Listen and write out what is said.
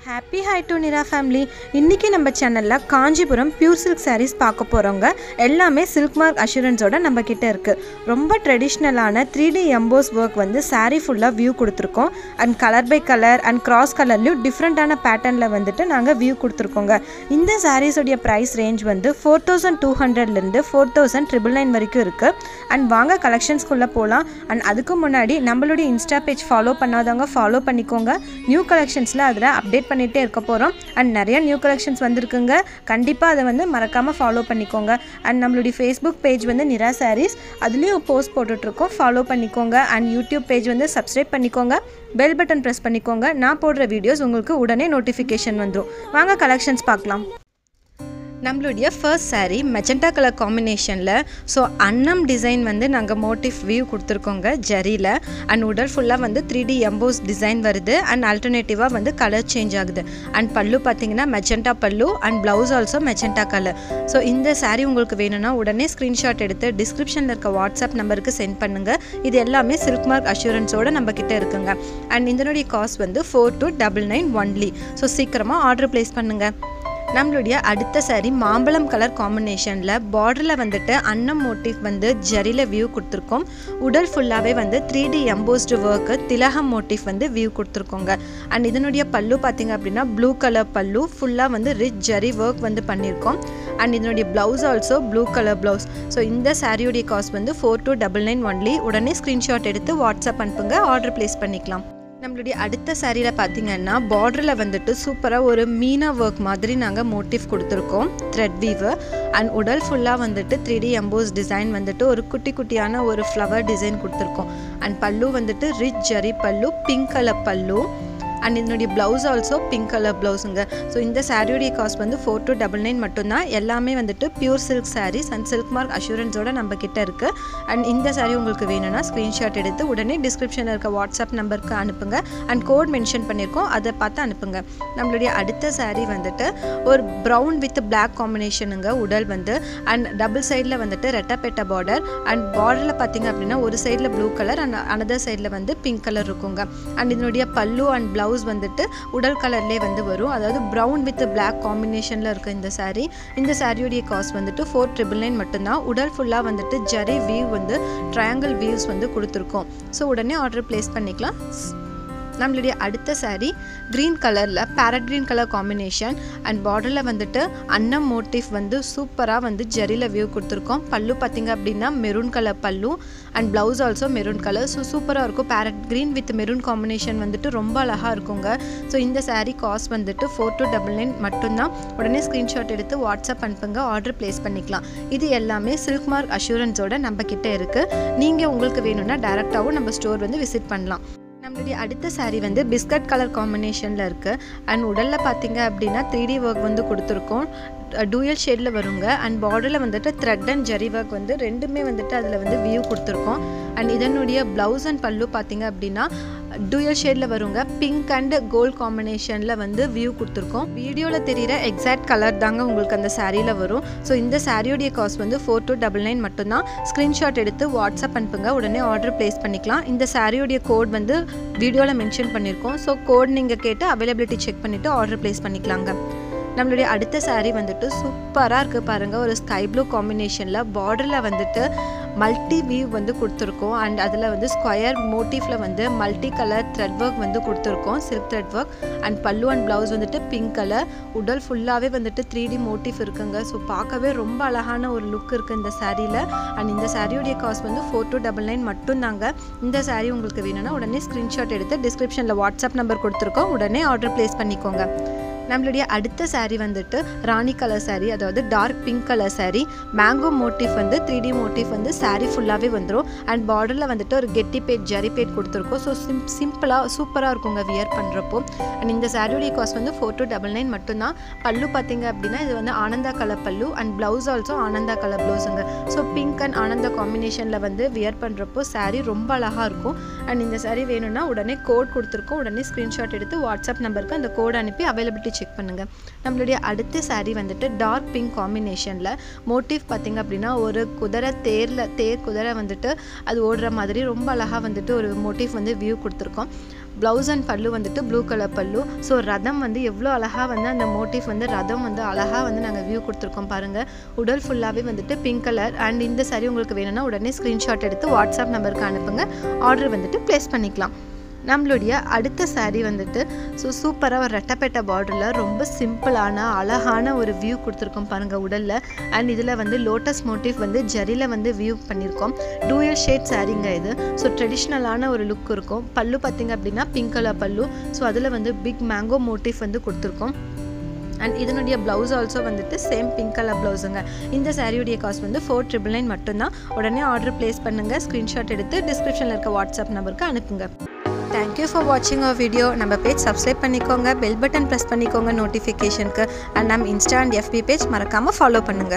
Happy Hi to Nira family. இன்னைக்கு நம்ம சேனல்ல காஞ்சிபுரம் பியூர் சில்க் sarees பார்க்க போறோங்க. எல்லாமே silk mark assurance ஓட நம்ம கிட்ட இருக்கு. ரொம்ப ட்ரெடிஷனலான 3D emboss work வந்து saree ஃபுல்லா view கொடுத்திருக்கோம். and color by color and cross colorலயும் டிஃபரண்டான பேட்டர்ன்ல வந்துட்டு நாங்க view கொடுத்திருக்கோங்க. இந்த sarees உடைய price range வந்து 4200 ல இருந்து 4999 வரைக்கும் இருக்கு. and வாங்க கலெக்ஷன்ஸ் குள்ள போலாம். and அதுக்கு முன்னாடி நம்மளுடைய Insta page follow பண்ணாதவங்க follow பண்ணிக்கோங்க. நியூ கலெக்ஷன்ஸ்ல அதல அப்டேட் பண்ணிட்டே இருக்க போறோம் and நிறைய நியூ கலெக்ஷன்ஸ் வந்திருக்குங்க கண்டிப்பா அத வந்து மறக்காம ஃபாலோ பண்ணிக்கோங்க and நம்மளுடைய Facebook பேஜ் வந்து நிரா sarees அதுலயும் போஸ்ட் போட்டுட்டு இருக்கோம் ஃபாலோ பண்ணிக்கோங்க and YouTube பேஜ் வந்து Subscribe பண்ணிக்கோங்க பெல் பட்டன் பிரஸ் பண்ணிக்கோங்க நான் போடுற வீடியோஸ் உங்களுக்கு உடனே நோட்டிஃபிகேஷன் வந்துரும் வாங்க கலெக்ஷன்ஸ் பார்க்கலாம் நம்மளுடைய ஃபர்ஸ்ட் saree மெஜெண்டா கலர் காம்பினேஷன்ல சோ அன்னம் டிசைன் வந்து நாங்க மோட்டிவ் வியூ கொடுத்திருக்கோங்க ஜரில and உடல் ஃபுல்லா வந்து 3D emboss டிசைன் வருது and ஆல்டர்னேட்டிவா வந்து கலர் சேஞ்ச் ஆகுது and பல்லு பாத்தீங்கன்னா மெஜெண்டா பல்லு and blouse also magenta colour so இந்த saree உங்களுக்கு வேணும்னா உடனே ஸ்கிரீன்ஷாட் எடுத்து டிஸ்கிரிப்ஷன்ல இருக்க வாட்ஸ்அப் நம்பருக்கு சென்ட் பண்ணுங்க இது எல்லாமே சில்க் மார்க் அஷூரன்ஸோட நம்ம கிட்ட இருக்குங்க and இதனுடைய காஸ்ட் வந்து 4299 only சோ சீக்கிரமா ஆர்டர் பிளேஸ் பண்ணுங்க நம்மளுடைய அடுத்த saree மாம்பழம் கலர் காம்பினேஷன்ல பார்டர்ல வந்துட்டு அன்னம் மோட்டிவ் வந்து ஜரில வியூ கொடுத்திருக்கோம் உடல் ஃபுல்லாவே வந்து 3D embossed work திலகம் மோட்டிவ் வந்து வியூ கொடுத்திருக்கோங்க and இதனுடைய பல்லு பாத்தீங்க அப்படினா ப்ளூ கலர் பல்லு ஃபுல்லா வந்து ரிச் ஜரி work வந்து பண்ணிருக்கோம் and இதனுடைய blouse also blue color blouse so இந்த saree உடைய காஸ்ட் வந்து 4299 only உடனே ஸ்கிரீன்ஷாட் எடுத்து வாட்ஸ்அப் அனுப்புங்க ஆர்டர் பிளேஸ் பண்ணிக்கலாம் நம்மளுடைய அடுத்த சாரியில பாத்தீங்கன்னா பார்டர்ல வந்துட்டு சூப்பரா ஒரு மீனா வர்க் மாதிரி நாங்க மோட்டிவ் கொடுத்திருக்கோம் த்ரெட் வீவர் and உடல் ஃபுல்லா வந்துட்டு 3D emboss டிசைன் வந்துட்டு ஒரு குட்டி குட்டியான ஒரு ஃப்ளவர் டிசைன் கொடுத்திருக்கோம் and பல்லு வந்துட்டு rich zari pallu pink colour pallu and இதனுடைய blouse also pink color blouseங்க so இந்த saree உடைய காஸ்ட் வந்து 4299 மட்டும் தான் எல்லாமே வந்துட்டு pure silk sarees and silk mark assurance ஓட நம்ம கிட்ட இருக்கு and இந்த saree உங்களுக்கு வேணும்னா ஸ்கிரீன்ஷாட் எடுத்து உடனே டிஸ்கிரிப்ஷன்ல இருக்க வாட்ஸ்அப் நம்பருக்கு அனுப்புங்க and கோட் மென்ஷன் பண்ணிருக்கோம் அத பார்த்து அனுப்புங்க நம்மளுடைய அடுத்த saree வந்துட்டு ஒரு brown with black combinationங்க உடல் வந்து and டபுள் சைடுல வந்துட்டு ரெட்டப்பெட்ட border and borderல பாத்தீங்க அப்படினா ஒரு சைடுல blue color and another சைடுல வந்து pink color இருக்குங்க and இதனுடைய பல்லு and blouse வந்துட்டு உடல் கலர்லயே வந்து வரும் அதாவது brown with black combinationல இருக்கு இந்த saree உடைய காஸ்ட் வந்துட்டு 4999 மட்டும் தான் உடல் ஃபுல்லா வந்துட்டு ஜரி வீவ் வந்து ட்ரையாங்கிள் வீவ்ஸ் வந்து கொடுத்திருக்கோம் சோ உடனே ஆர்டர் பிளேஸ் பண்ணிக்கலாம் நம்மளுடைய அடுத்த saree green கலர்ல parrot green colour combination and borderல வந்துட்டு அன்னம் மோட்டிவ் வந்து சூப்பரா வந்து ஜரில வியூ கொடுத்திருக்கோம் பல்லு பாத்தீங்க அப்படினா maroon colour pallu and blouse also maroon colour so சூப்பரா இருக்கும் parrot green with maroon combination வந்துட்டு ரொம்ப அழகா இருக்குங்க சோ இந்த saree காஸ்ட் வந்துட்டு 4299 மட்டும் தான் உடனே ஸ்கிரீன்ஷாட் எடுத்து வாட்ஸ்அப் அனுப்புங்க ஆர்டர் பிளேஸ் பண்ணிக்கலாம் இது எல்லாமே சில்க் மார்க் அஷூரன்ஸோட நம்ம கிட்ட இருக்கு நீங்க உங்களுக்கு வேணும்னா டைரக்டாவும் நம்ம ஸ்டோர் வந்து விசிட் பண்ணலாம் நம்மளுடைய அடுத்த saree வந்து பிஸ்கட் கலர் காம்பினேஷன்ல இருக்கு and உடல்ல பாத்தீங்க அப்படினா 3D work வந்து கொடுத்திருக்கோம் டூயல் ஷேட்ல வருங்க and borderல வந்துட்டு thread and ஜரி work வந்து ரெண்டுமே வந்துட்டு அதுல வந்து வியூ கொடுத்திருக்கோம் and இதனுடைய blouse and பல்லு பாத்தீங்க அப்படினா டூயல் ஷேட்ல வருங்க பிங்க் and கோல்ட் காம்பினேஷன்ல வந்து வியூ கொடுத்திருக்கோம் வீடியோல தெரியுற எக்ஸாக்ட் கலர் தாங்க உங்களுக்கு அந்த சாரியில வரும் சோ இந்த saree உடைய காஸ்ட் வந்து 4299 மட்டும் தான் ஸ்கிரீன்ஷாட் எடுத்து வாட்ஸ்அப் அனுப்புங்க உடனே ஆர்டர் பிளேஸ் பண்ணிக்கலாம் இந்த saree உடைய கோட் வந்து வீடியோல மென்ஷன் பண்ணிருக்கோம் சோ கோட் நீங்க கேட்டு அவேலபிலிட்டி செக் பண்ணிட்டு ஆர்டர் பிளேஸ் பண்ணிக்கலாங்க நம்மளுடைய அடுத்த saree வந்துட்டு சூப்பரா இருக்கு பாருங்க ஒரு ஸ்கை ப்ளூ காம்பினேஷன்ல பார்டர்ல வந்துட்டு மல்டி வீவ் வந்து கொடுத்திருக்கோம் and அதுல வந்து ஸ்கொயர் மோட்டிவ்ல வந்து மல்டி கலர் thread work வந்து கொடுத்திருக்கோம் silk thread work and பல்லு and blouse வந்துட்டு பிங்க் கலர் உடல் ஃபுல்லாவே வந்துட்டு 3D மோட்டிவ் இருக்குங்க சோ பார்க்கவே ரொம்ப அழகான ஒரு லுக் இருக்கு இந்த சாரியில and இந்த saree உடைய காஸ்ட் வந்து 4299 மட்டும் தாங்க இந்த saree உங்களுக்கு வேணும்னா உடனே ஸ்கிரீன்ஷாட் எடுத்து டிஸ்கிரிப்ஷன்ல வாட்ஸ்அப் நம்பர் கொடுத்திருக்கோம் உடனே ஆர்டர் பிளேஸ் பண்ணிக்கோங்க நம்மளுடைய அடுத்த saree வந்துட்டு ராணி கலர் saree அதாவது dark pink colour saree mango motif வந்து 3D மோட்டிவ் வந்து saree ஃபுல்லாவே வந்துரும் and borderல வந்துட்டு ஒரு கெட்டி பேட் ஜரி பேட் கொடுத்திருக்கோம் சோ சிம்பிளா சூப்பரா இருக்குங்க வியர் பண்றப்போ and இந்த saree உடைய காஸ்ட் வந்து 4299 மட்டும் தான் பல்லு பாத்தீங்க அப்படினா இது வந்து ஆனந்தா colour pallu and blouse also ஆனந்தா கலர் ப்ளவுஸ்ங்க சோ பிங்க் and ஆனந்தா காம்பினேஷன்ல வந்து வியர் பண்றப்போ saree ரொம்ப அழகா இருக்கும் and இந்த saree வேணும்னா உடனே கோட் கொடுத்திருக்கோம் உடனே ஸ்கிரீன்ஷாட் எடுத்து வாட்ஸ்அப் நம்பருக்கு அந்த கோட் அனுப்பி அவேலபிலிட்டி செக் பண்ணுங்க நம்மளுடைய அடுத்த saree வந்துட்டு டார்க் பிங்க் காம்பினேஷன்ல மோட்டிவ் பாத்தீங்க அப்படினா ஒரு குதிரை தேர் குதிரை வந்துட்டு அது ஓடுற மாதிரி ரொம்ப அழகா வந்துட்டு ஒரு மோட்டிவ் வந்து வியூ கொடுத்திருக்கோம் ப்ளவுஸ் அண்ட் பல்லு வந்துட்டு ப்ளூ கலர் பல்லு. ஸோ ரதம் வந்து எவ்வளோ அழகாக வந்து அந்த மோட்டிவ் வந்து ரதம் வந்து அழகாக வந்து நாங்கள் வியூ கொடுத்துருக்கோம் பாருங்கள். உடல் ஃபுல்லாகவே வந்துட்டு பிங்க் கலர். அண்ட் இந்த saree உங்களுக்கு வேணும்னா உடனே ஸ்க்ரீன்ஷாட் எடுத்து வாட்ஸ்அப் நம்பருக்கு அனுப்புங்க. ஆர்டர் வந்துட்டு ப்ளேஸ் பண்ணிக்கலாம். நம்மளுடைய அடுத்த saree வந்துட்டு சூப்பராக ஒரு ரெட்டப்பேட்டை பார்டரில் ரொம்ப சிம்பிளான அழகான ஒரு வியூ கொடுத்துருக்கோம் பாருங்கள் உடலில். அண்ட் இதில் வந்து லோட்டஸ் மோட்டிவ் வந்து ஜரியில் வந்து வியூ பண்ணியிருக்கோம். டூயல் ஷேட் சாரீங்க இது. ஸோ ட்ரெடிஷ்னலான ஒரு லுக் இருக்கும். பல்லு பார்த்திங்க அப்படின்னா பிங்க் கலர் பல்லு. ஸோ அதில் வந்து பிக் மேங்கோ மோட்டிவ் வந்து கொடுத்துருக்கோம். அண்ட் இதனுடைய ப்ளவுஸ் ஆல்சோ வந்துட்டு சேம் பிங்க் கலர் ப்ளவுஸுங்க. இந்த சாரியுடைய காஸ்ட் வந்து 499 மட்டும்தான். உடனே ஆர்டர் ப்ளேஸ் பண்ணுங்கள். ஸ்க்ரீன்ஷாட் எடுத்து டிஸ்கிரிப்ஷனில் இருக்க வாட்ஸ்அப் நம்பருக்கு அனுப்புங்க. தேங்க்யூ ஃபார் வாட்சிங் அவர் வீடியோ. நம்ம பேஜ் சப்ஸ்கிரைப் பண்ணிக்கோங்க, பெல் பட்டன் ப்ரெஸ் பண்ணிக்கோங்க நோட்டிஃபிகேஷனுக்கு. அண்ட் நம்ம இன்ஸ்டா அண்ட் FB பேஜ் மறக்காமல் ஃபாலோ பண்ணுங்கள்.